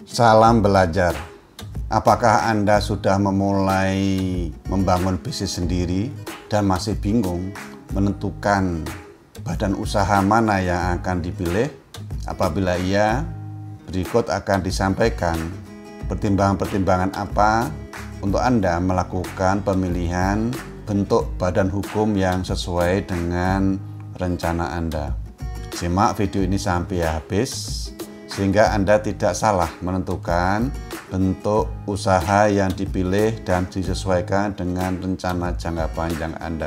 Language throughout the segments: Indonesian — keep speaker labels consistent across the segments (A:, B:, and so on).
A: Salam belajar. Apakah Anda sudah memulai membangun bisnis sendiri dan masih bingung menentukan badan usaha mana yang akan dipilih? Apabila iya, berikut akan disampaikan pertimbangan-pertimbangan apa untuk Anda melakukan pemilihan bentuk badan hukum yang sesuai dengan rencana Anda. Simak video ini sampai habis sehingga Anda tidak salah menentukan bentuk usaha yang dipilih dan disesuaikan dengan rencana jangka panjang Anda.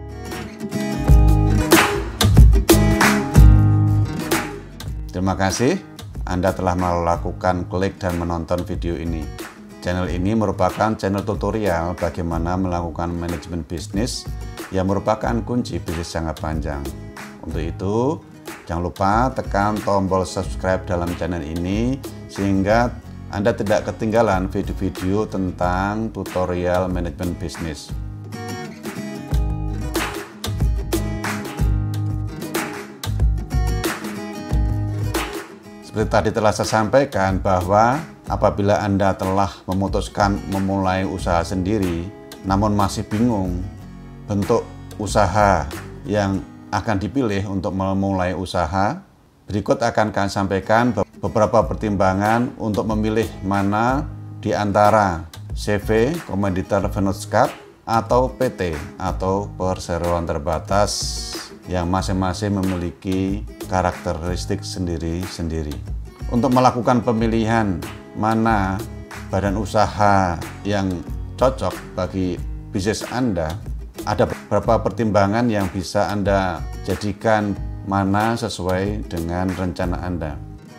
A: Terima kasih Anda telah melakukan klik dan menonton video ini. Channel ini merupakan channel tutorial bagaimana melakukan manajemen bisnis yang merupakan kunci bisnis jangka panjang. Untuk itu, jangan lupa tekan tombol subscribe dalam channel ini sehingga Anda tidak ketinggalan video-video tentang tutorial manajemen bisnis. Seperti tadi telah saya sampaikan bahwa apabila Anda telah memutuskan memulai usaha sendiri namun masih bingung bentuk usaha yang akan dipilih untuk memulai usaha, berikut akan kami sampaikan beberapa pertimbangan untuk memilih mana di antara CV, Komoditas Venus Cup, atau PT atau perseroan terbatas yang masing-masing memiliki karakteristik sendiri-sendiri. Untuk melakukan pemilihan mana badan usaha yang cocok bagi bisnis Anda, ada beberapa pertimbangan yang bisa Anda jadikan mana sesuai dengan rencana Anda.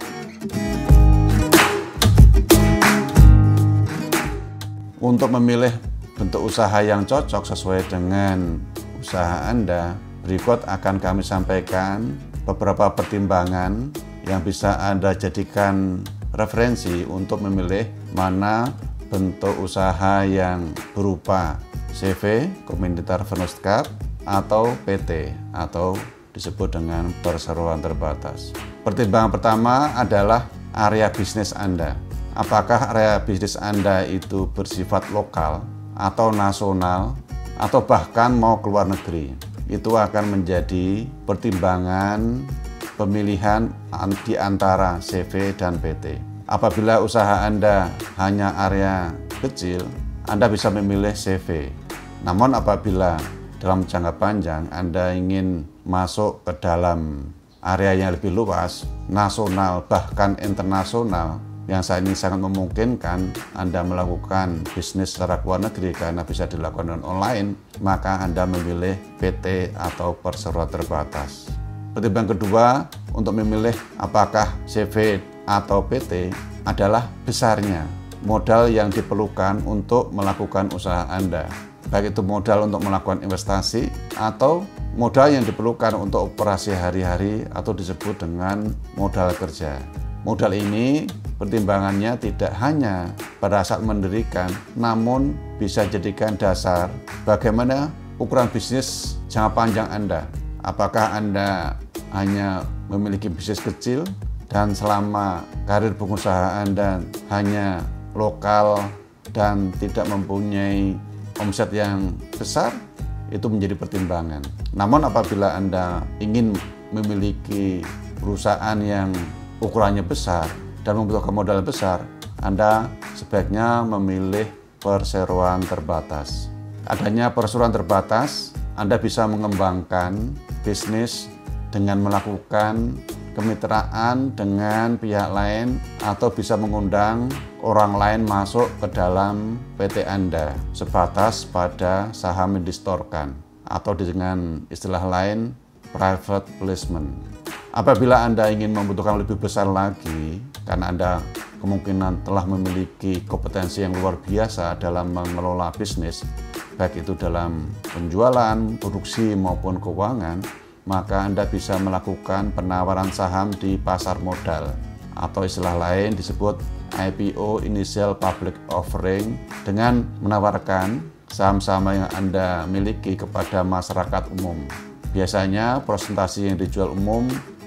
A: Untuk memilih bentuk usaha yang cocok sesuai dengan usaha Anda, berikut akan kami sampaikan beberapa pertimbangan yang bisa Anda jadikan referensi untuk memilih mana bentuk usaha yang berupa CV, Komoditas Venus Cup, atau PT atau disebut dengan perseroan terbatas. Pertimbangan pertama adalah area bisnis Anda. Apakah area bisnis Anda itu bersifat lokal atau nasional atau bahkan mau keluar negeri? Itu akan menjadi pertimbangan pemilihan di antara CV dan PT. Apabila usaha Anda hanya area kecil, Anda bisa memilih CV. Namun apabila dalam jangka panjang Anda ingin masuk ke dalam area yang lebih luas, nasional bahkan internasional, yang saat ini sangat memungkinkan Anda melakukan bisnis secara luar negeri karena bisa dilakukan dengan online, maka Anda memilih PT atau perseroan terbatas. Pertimbangan kedua untuk memilih apakah CV atau PT adalah besarnya modal yang diperlukan untuk melakukan usaha Anda. Baik itu modal untuk melakukan investasi atau modal yang diperlukan untuk operasi hari-hari atau disebut dengan modal kerja. Modal ini pertimbangannya tidak hanya pada saat mendirikan, namun bisa jadikan dasar bagaimana ukuran bisnis jangka panjang Anda. Apakah Anda hanya memiliki bisnis kecil dan selama karir pengusaha Anda hanya lokal dan tidak mempunyai omset yang besar, itu menjadi pertimbangan. Namun apabila Anda ingin memiliki perusahaan yang ukurannya besar dan membutuhkan modal besar, Anda sebaiknya memilih perseroan terbatas. Adanya perseroan terbatas, Anda bisa mengembangkan bisnis dengan melakukan kemitraan dengan pihak lain atau bisa mengundang orang lain masuk ke dalam PT Anda sebatas pada saham yang distorkan atau dengan istilah lain private placement. Apabila Anda ingin membutuhkan lebih besar lagi karena Anda kemungkinan telah memiliki kompetensi yang luar biasa dalam mengelola bisnis, baik itu dalam penjualan, produksi maupun keuangan, maka Anda bisa melakukan penawaran saham di pasar modal atau istilah lain disebut IPO, Initial Public Offering, dengan menawarkan saham-saham yang Anda miliki kepada masyarakat umum. Biasanya presentasi yang dijual umum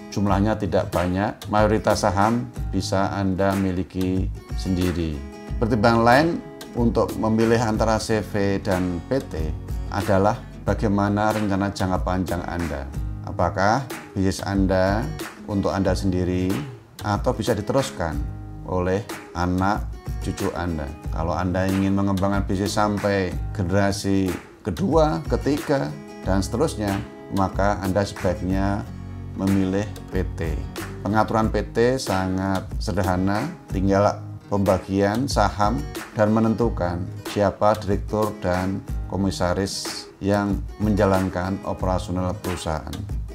A: jumlahnya tidak banyak, mayoritas saham bisa Anda miliki sendiri. Pertimbangan lain untuk memilih antara CV dan PT adalah bagaimana rencana jangka panjang Anda. Apakah bisnis Anda untuk Anda sendiri atau bisa diteruskan oleh anak cucu Anda. Kalau Anda ingin mengembangkan bisnis sampai generasi kedua, ketiga, dan seterusnya, maka Anda sebaiknya memilih PT. Pengaturan PT sangat sederhana, tinggal pembagian saham dan menentukan siapa direktur dan komisaris yang menjalankan operasional perusahaan.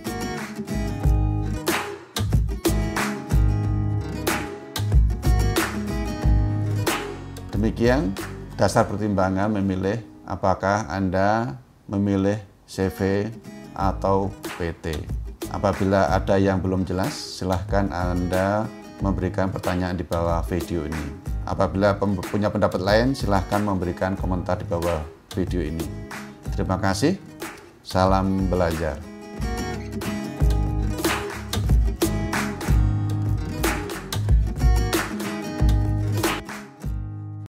A: Demikian dasar pertimbangan memilih apakah Anda memilih CV atau PT. Apabila ada yang belum jelas, silahkan Anda memberikan pertanyaan di bawah video ini. Apabila punya pendapat lain, silahkan memberikan komentar di bawah video ini. Terima kasih, salam belajar.